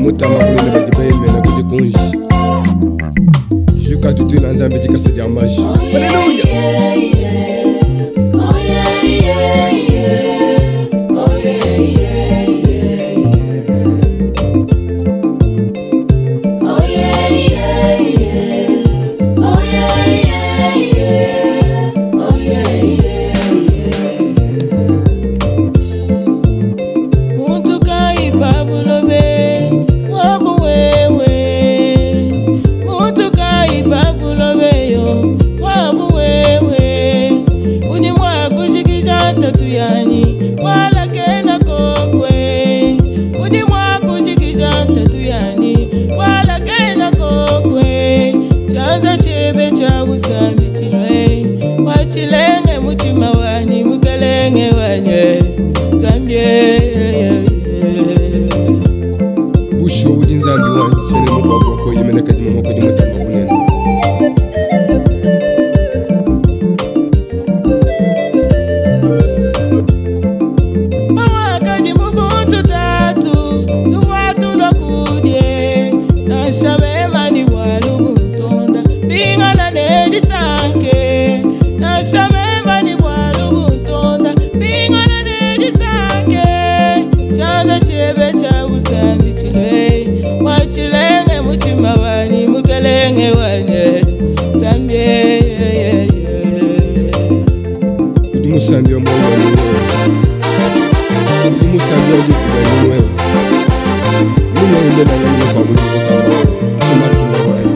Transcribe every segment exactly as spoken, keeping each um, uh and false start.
motama kulele bagibemela kuti kunji juka tutila nzambe jikasedi amaji. Hallelujah. Wachilenge mutima wani mukelenge wanye Zambie Busho udi nzambi wani Sene mwa wako yemene kadi mwa wako di mutima bunene Mwa kadi mubuntu tatu Tuwatu lokudye Nashame mani walubu mtonda Binga na nedi sanke Nashame mani walubu mtonda Binga na nedi sanke Chanza chebe cha usambi chilwe Wachilenge mutima wani mukelenge wane Zambie Udi musambi wa mwa wani Udi musambi wa udi kudani mwewe Muna ime na wani kwa wani kwa Chumari kina wani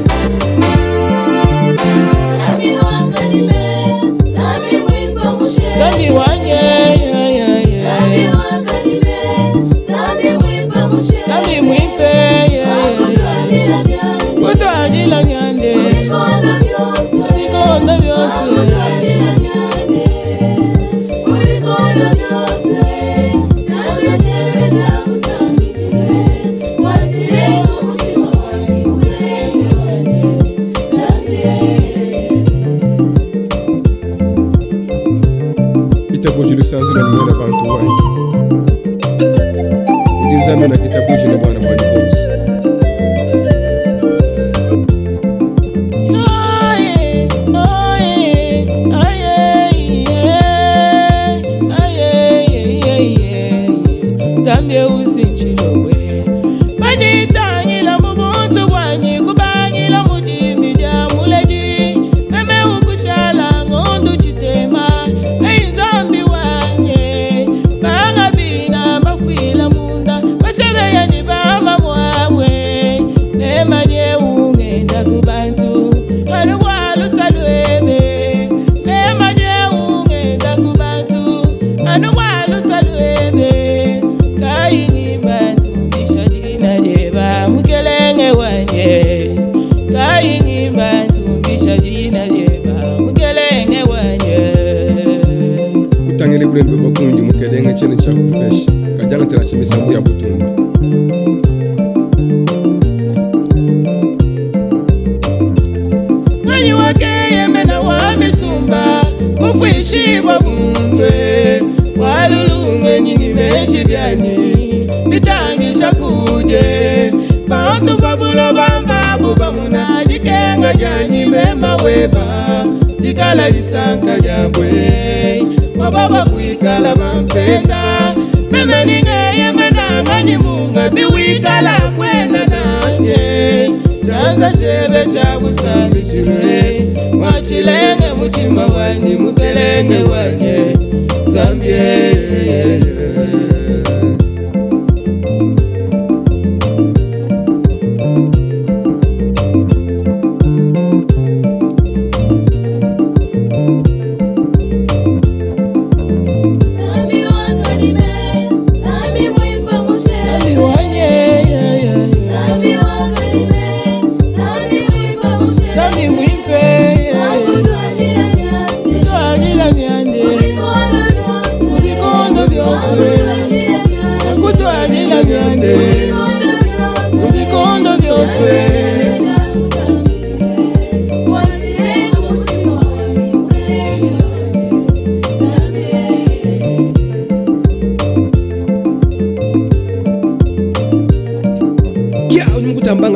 Zambi wanye Zambi mwipe Kuto adila nyande Ulikonda vyose Kitabu sanzu na nimena bantu wani Udi nzambe na kitabu jina bwana kwa nikozi Zambie usinchilwe Banitangila mubuntu wanyi kubangila mudimi ja muleji Meme ukushala ngondu chitema Hey Zambi wanye Banga bina mafila munda Bashebe ya nibama mwawe Mema nye ungenda kubantu Hanu walu salwebe Mema nye ungenda kubantu Hanu walu salwebe Kaini bantu bishadina jeba mukelenge wanye Kaini bantu bishadina jeba mukelenge wanye Kutangele kulele beba kunji mukelenge chene cha kupeshi Kajanga tena chemisambu ya butundu Nani wake yemena wa misumba Kufuishi wabundwe Walulunge nyini meshi byani Bitangisha kuje Bantu babulo bamba Buba muna jikenga janyi mema weba Jikala jisanka jabwe Wababa kuikala mampenda Meme ninge yemena ngani munga Biwikala kwenda nanye Chanza chebe cha busambi chilwe Wachilenge mutima wani mukelenge wanye Zambie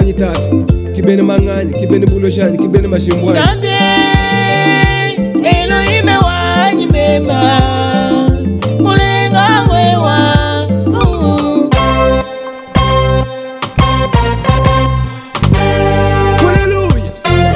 manganyi tatu kibene manganyi kibene buloshani kibene mashimbwani Zambie Elohime wanyi mema mulenga wewa uh. Hallelujah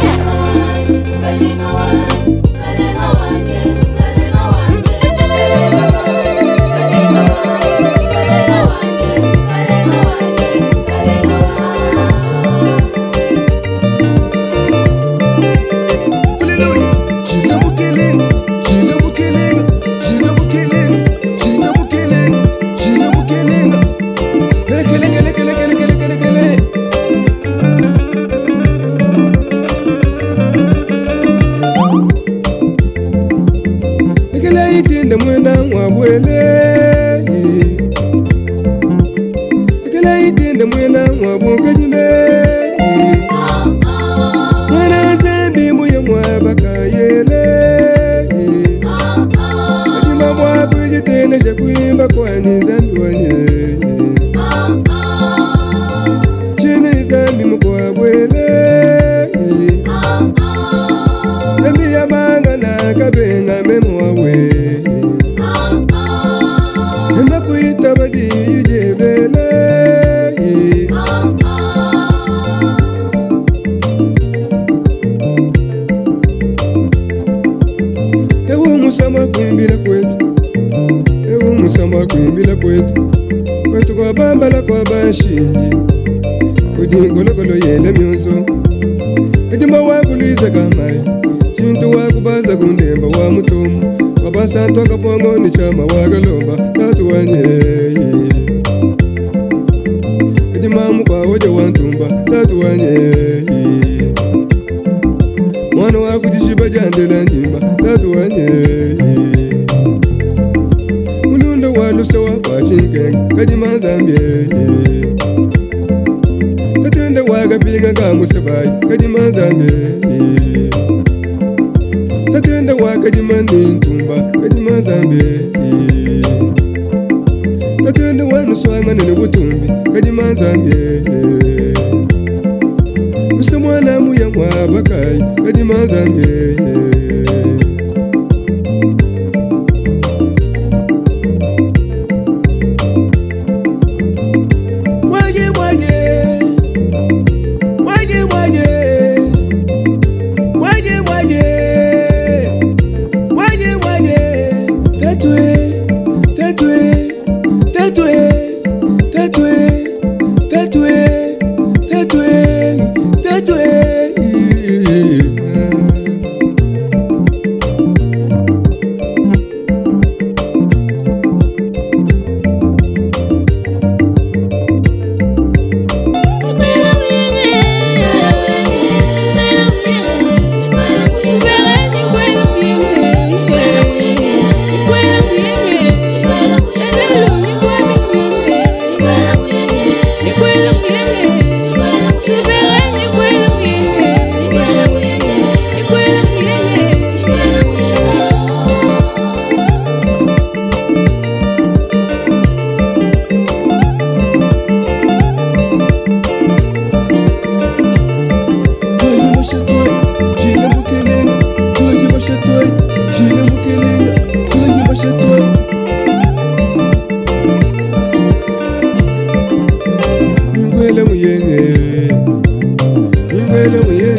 Ikele mwena mwabwele Ikele itinde mwena mwabukajime Mwana zembi muye mwabakayele Ajima mwakujitele shakuimba kwani zambi wanye Chini zambi mkwabwele Zambi ya manga na kabenga memwawe Hema kuita badi jebele Ewu musama kuimbila kwetu Ewu musama kuimbila kwetu Kwetu kwa bambala kwa bashinji Kudini golo golo yele myonzo Ejimba wakuliza kamai Chintu wakubaza kundemba wa mutomu Wabasa ntoka pongo ni chama wagalomba Tatu wanye Ejimamu kwa waje wantumba Tatu wanye Mwana wakujishiba jandela njimba Tatu wanye Mulundo walusa wakwa chinkenga Kajima Zambie Tatende wakapiga kamusebai Kajima Zambie Tatende wakajima nintumba Kajima Zambie Tatende wanuswanga nene butumbi Kajima Zambie Usamwana muya mwabakai Kajima Zambie Waje waje Waje waje Waje waje Waje waje Tatue Tatue Tatue Tatue Tatue Tatue Tatue Ingwele muyenge Ingwele muyenge